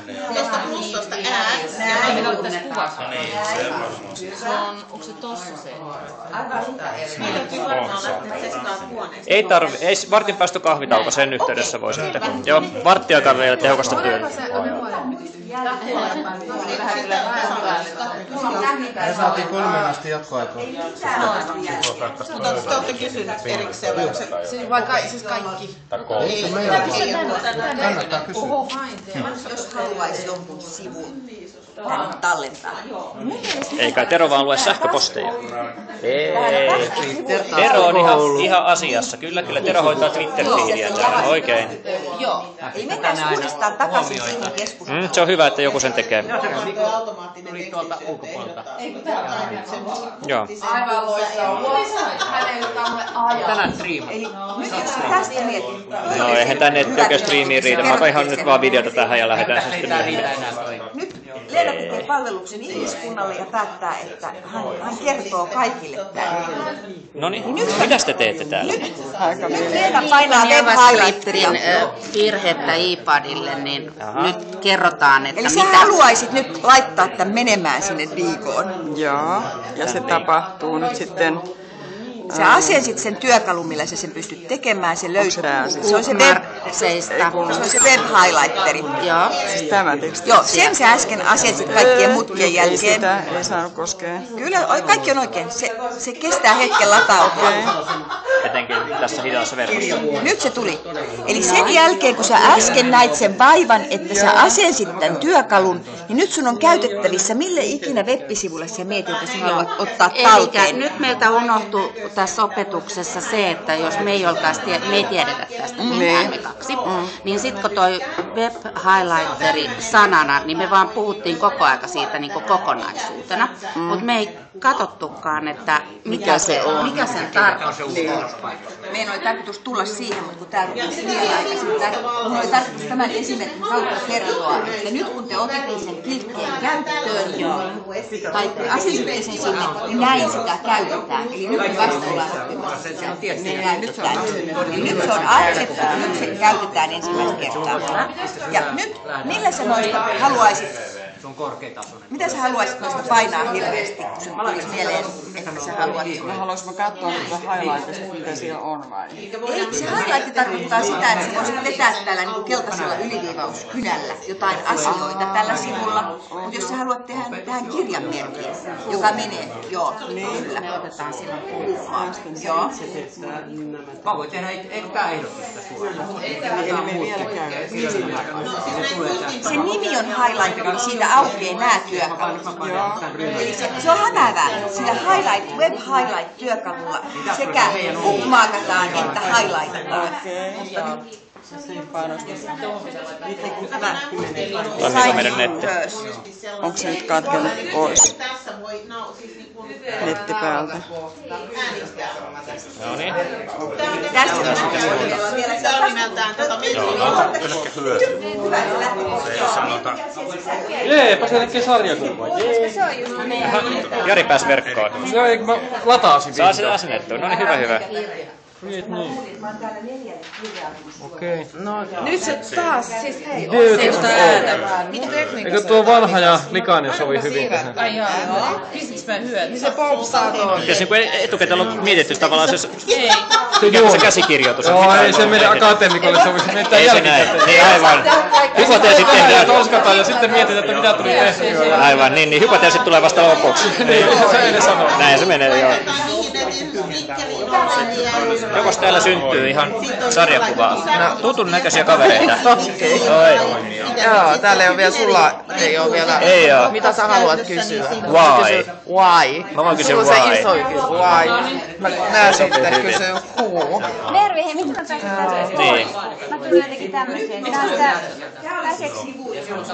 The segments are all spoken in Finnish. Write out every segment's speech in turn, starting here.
Tuosta plus tuosta ää. Mitä on tässä kuvassa? No niin, se varmaan. Se on, onko se tossa se? Ei tarvi, ei vartin päästä kahvitauko sen yhteydessä voi sitten. Joo, varttiakaan vielä tehokasta työtä. Me saatiin 3 asti jatkoaikaa. Mutta te olette kysyneet erikseen. Vaikka siis kaikki. Ei se meidän kannattaa kysyä. Jos haluaisi jonkun sivun tallentaa. Ei kai Tero vaan lue sähköposteja. Ei. Tero on ihan asiassa. Kyllä Tero hoitaa Twitter-fiiliä täällä. Oikein. Joo. Eli mennään uudestaan takaisin siihen keskusteluun. Se on hyvä, että joku sen tekee. Tuli tuolta ulkopuolelta. Joo. Aivan loistava. Häneltä on ajan. Tänään striimaa. Eli nyt jos tästä mietit. No eihän tänne oikein striimiin riitä. Mä otan ihan nyt vaan videota tähän ja lähdetään se sitten myöhemmin. Nyt Leena tekee palveluksen ihmiskunnalle ja päättää, että hän kertoo kaikille tämän. Noniin, mitäs te teette täällä? Leena painaa JavaScriptin virhettä iPadille, niin nyt kerrotaan, että eli sä haluaisit nyt laittaa tämän menemään sinne Digoon. Joo, ja se tapahtuu nyt sitten. Sä asensit sen työkalun, millä sä sen pystyt tekemään, se löysit. Se on se web highlighteri. Joo. Siis tämä teksti. Joo, sen sä äsken asensit kaikkien mutkien jälkeen. Sitä ei saanut koskea. Kyllä, kaikki on oikein. Se kestää hetken latautua. Etenkin tässä hitaassa verkossa. Nyt se tuli. Eli sen jälkeen, kun sä äsken näit sen vaivan, että sä asensit tämän työkalun, niin nyt sun on käytettävissä mille ikinä web-sivulle sä mietit, että sä haluat ottaa talteen. Eli nyt meiltä unohtui tässä opetuksessa se, että jos me ei tiedetä tästä mitään me kaksi, niin sitten kun toi web highlighteri sanana, niin me vaan puhuttiin koko aika siitä niin kuin kokonaisuutena, mutta me ei katsottukaan, että mikä se on, mikä sen tarkoitus on. Meidän oli tarkoitus tulla siihen, mutta kun täällä rupesi liian aikaisin, mun oli tarkoitus tämän esimerkin kautta kertoa, että nyt kun te otitte sen kilkkeen käyttöön, tai asensitte sen sinne, niin näin sitä käytetään. Eli nyt vasta ollaan oppimassa sitä. Se näyttää nyt. Nyt se on asetettu, nyt se käytetään ensimmäistä kertaa. Ja nyt, millä sä noista haluaisit? Se on korkeatasoinen. Mitä sä haluaisit noista painaa hirveästi, kun sun tulisi mieleen, että sä haluat? Haluaisinko katsoa tätä highlightista, mitä siellä on vai? Ei, se highlight tarkoittaa sitä, että sä voisit vetää tällä niin keltaisella yliviivauskynällä jotain asioita tällä sivulla. Mutta jos sä haluat tehdä tähän kirjanmerkin, joka menee, joo, niin kyllä. Otetaan silloin puhumaan. Joo. Mä voin tehdä, eikö tää ehdotus sitä suoraan? Ei me vielä käy. Se nimi on highlight, siitä aukeaa nämä työkalut. Eli se on hämäävää. Sillä web highlight-työkalulla sekä bookmarkataan että highlightataan. Toimiiko meidän netti? Onko se nyt katkenut pois netti päältä? No niin. Se on nimeltään Jeepa se tekee sarjakuvaa. Jari pääsi verkkoon. Joo, eikö mä lataasin Saa sitä asennettua. No niin, hyvä. Okei. No, nyt se taas, siis hei, Eikö tuo vanha ja likainen sovi hyvin tähän? ai jaa, pistikö mä hyöt? Niin se popsaa tuon. Jos niin etukäteen on mietitty tavallaan se käsikirjoitus. Joo, ei se meidän akateemikolle sovi, se meitä ei se näin. Niin aivan. Hypoteesit tehdään. Toskataan ja sitten mietitään, että mitä tuli tehtyä. Aivan, niin hypoteesit tulee vasta lopuksi. Niin, se ei ne sano. Näin se menee, joo. Jokos täällä syntyy ihan sarjakuvaa? Tutun näköisiä kavereita. Joo, täällä ei ole vielä sulla, ei ole vielä. Ei oo. Mitä sä haluat kysyä? Why? Why? Mä voin kysyä Sulla on why. se iso why. Nää sitten kysyy who. Mervi, hei, miten mä pääsin tämmöiseen? Niin. Mä tulin jotenkin tämmöiseen. Tää on tää seksi.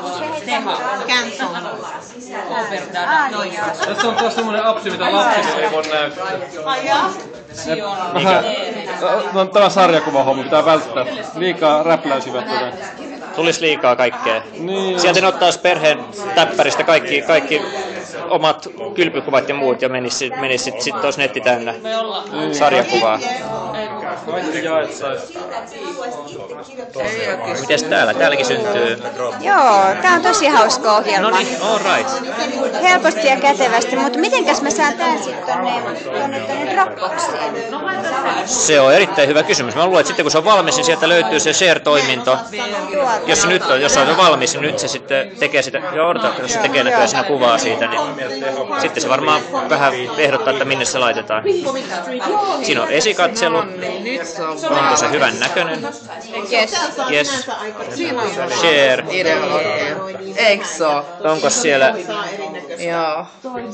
Tässä on taas semmonen appsi, mitä lapsille ei voi näyttää. No tää on sarjakuvahomma, pitää välttää. Liikaa räpläisivät tätä. Tulis liikaa kaikkea. Niin. Sieltä ne ottaisi perheen täppäristä kaikki omat kylpykuvat ja muut ja menis sit olisi netti täynnä sarjakuvaa. Mites täällä? Täälläkin syntyy. Joo, tää on tosi hauska ohjelma. No niin, all right. Helposti ja kätevästi, mutta mitenkäs mä saan tää sitten tonne Dropboxiin? Se on erittäin hyvä kysymys. Mä luulen, että sitten kun se on valmis, niin sieltä löytyy se share-toiminto. Jos se nyt on, jos on jo valmis, niin nyt se sitten tekee sitä, ja odota, jos se tekee näköjään siinä kuvaa siitä, niin sitten se varmaan vähän ehdottaa, että minne se laitetaan. Siinä on esikatselu. Onko se hyvän näköinen? Yes. Share. Eikö se oo? Onko siellä? Joo.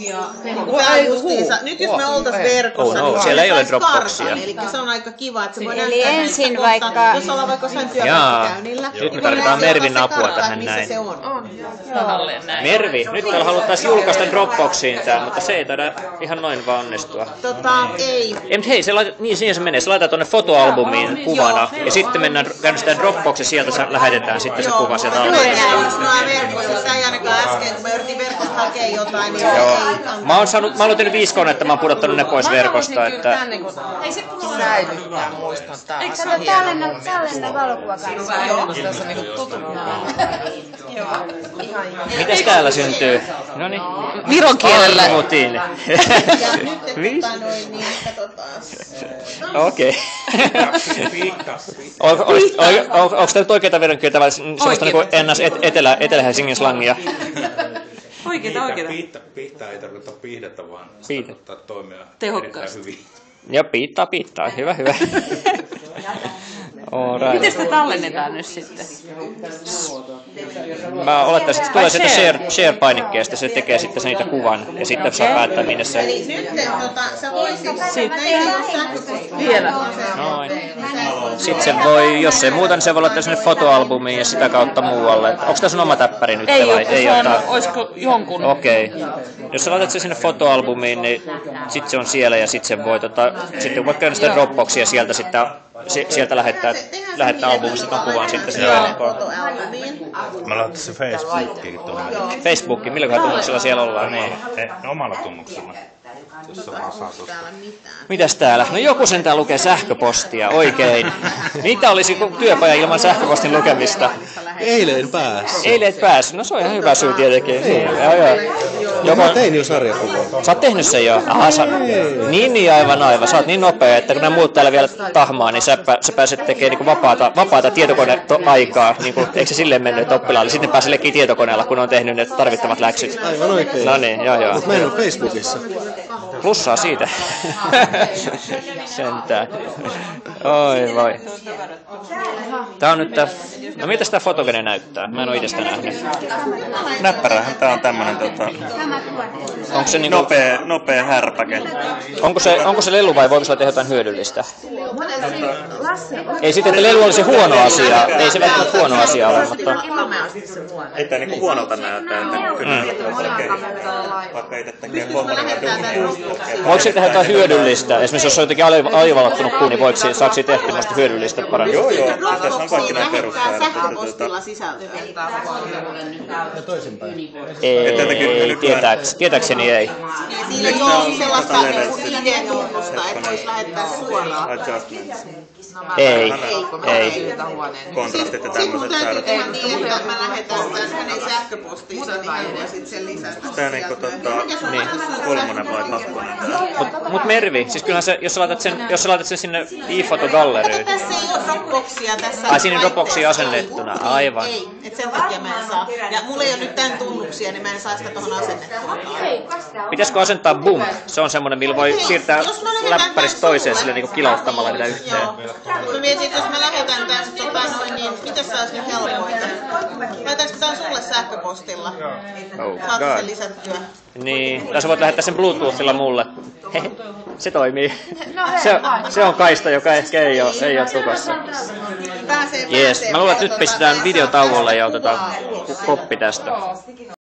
Nyt jos me oltais verkossa, niin siellä ei ole Dropboxia. Eli se on aika kiva, että se voi Eli näyttää ensin kohta, vaikka... jos ollaan vaikka jossain työpaikkakäynnillä. Nyt me tarvitaan Mervin apua tähän näin. Se on. Mervi, nyt täällä haluttaisiin julkaista Dropboxiin tää, mutta se ei taida ihan noin vaan onnistua. Ei. Mutta hei, niin siihen se menee. Se laitetaan tuonne fotoalbumiin kuvana ja sitten mennään käynnistetään Dropboxin, sieltä se lähetetään sitten se kuva sieltä albumista. Sitä ei ainakaan äsken, kun mä yritin verkosta hakea jotain, niin joo. Mä oon tehnyt 5 konetta, mä oon pudottanut ne pois verkosta, että... Säilyttää muiston tää on Kato, tällainen valokuva kanssa. Joo. Tässä on niinku tutut. Mites täällä syntyy? Noniin. Viron kielellä. Mutiin. Okei. Onko tämä nyt oikeita veronkieltä vai semmoista niinku ennäs Etelä-Helsingin slangia? Oikeeta. Piittaa ei tarkoita piihdettä, vaan tarkoittaa toimia tehokkaasti. hyvin. Joo, piittaa. Hyvä. Miten sitä tallennetaan nyt sitten? Mä olettaisin, että se tulee sieltä share-painikkeesta, se tekee sitten niitä kuvan ja sitten saa päättää minne se... Eli nyt sä voisit vielä. Noin. Sitten se voi, jos ei muuta, niin se voi laittaa sinne fotoalbumiin ja sitä kautta muualle. Onko tämä sun oma täppäri nyt vai? Ei ole. Olisiko jonkun? Okei. Jos sä laitat se sinne fotoalbumiin, niin sitten se on siellä ja sitten se voi, sitten voit käydä sitä Dropboxia sieltä sitten... Sieltä lähettää albumista ton kuvan sitten sinne verkkoon. Mä laittaisin Facebookiin tuonne. Facebookiin, milläköhän tunnuksella siellä ollaan? Niin. Omalla tunnuksella. Mitäs täällä? No joku sentään lukee sähköpostia, oikein. Mitä olisi työpaja ilman sähköpostin lukemista? Eilen pääsi. Eilen pääsi. No se on ihan hyvä syy tietenkin. Joo. Mä tein jo sarjakuvaa. Sä oot tehnyt sen jo? Aha, niin aivan. Sä oot niin nopea, että kun nämä muut täällä vielä tahmaa, niin sä pääset tekemään niin vapaata tietokoneaikaa. Niin kuin, eikö se silleen mennyt, että oppilaalle? Sitten pääsee leikkiin tietokoneella, kun on tehnyt ne tarvittavat läksyt. Aivan oikein. No niin, joo. Mutta mä en ole Facebookissa. Plussaa siitä. Sentään. Oi voi. Tää on nyt no miltä tää fotogene näyttää? Mä en oo ite sitä nähnyt. Näppärähän tää on tämmönen onko se niinku nopea härpäke. Onko se lelu vai voiko sillä tehdä jotain hyödyllistä? Ei sitten, että lelu olisi huono asia. Ei se välttämättä huono asia ole, mutta... Ei tää niinku huonolta näyttää, että kyllä vaikka itse tekee voiko se tehdä jotain hyödyllistä? Esimerkiksi jos on jotenkin alivalottunut puu, niin saako siitä tehdä tämmöistä hyödyllistä paremmin? Joo. Tässä on kaikki nämä perustajat. Sähköpostilla sisältöä. Ja toisinpäin. Ei, tietääkseni ei. Siinä ei ole sellaista ID-tunnusta, että voisi lähettää suoraan. Ei. Kontrastit ja tämmöiset säädöt. Sinun täytyy tehdä niin, että mä lähetän tämän hänen sähköpostiinsa, niin hän voi sitten sen lisätä. Tää niinku kolmonen vai kakkonen. Mut Mervi, siis kyllähän se, jos sä laitat sen sinne iFoto-galleriin. Tässä ei ole Dropboxia tässä. Ai siinä Dropboxia asennettuna, aivan. Ei, et sen takia mä en saa. Ja mulla ei ole nyt tän tunnuksia, niin mä en saa sitä tohon asennettua. Pitäisikö asentaa Bump? Se on semmonen, millä voi siirtää läppäristä toiseen sille niinku kilauttamalla niitä yhteen. Mä mietin, että jos mä lähetän tän niin mitä sä ois nyt helpoita? Laitanko tän sulle sähköpostilla? Saat sen lisättyä. Niin, tai sä voit lähettää sen Bluetoothilla mulle. Se toimii. Se on kaista, joka ehkä ei oo tukossa. Jees, mä luulen, että nyt pistetään videotauolle ja otetaan koppi tästä.